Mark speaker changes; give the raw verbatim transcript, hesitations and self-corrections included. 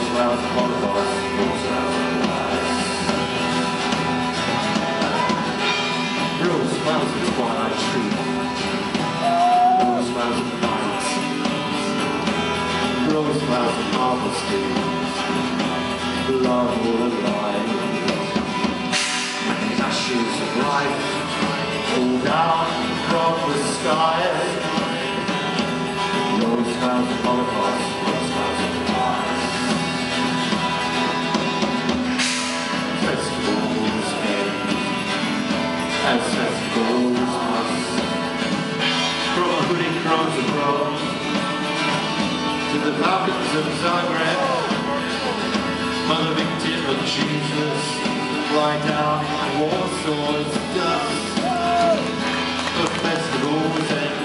Speaker 1: smells of Holocaust, rose smells of lies. Rose smells of twilight truth. Rose smells of night. Rose smells of honesty. Love all alive. The ashes of life fall down from the sky. Rose smells of Holocaust, rose smells of lies. Festivals end, as festivals must. From the hooded crows of Rome to the falcons of Zagreb, Mother victim of Jesus, lie down in Warsaw's dust. The festivals end.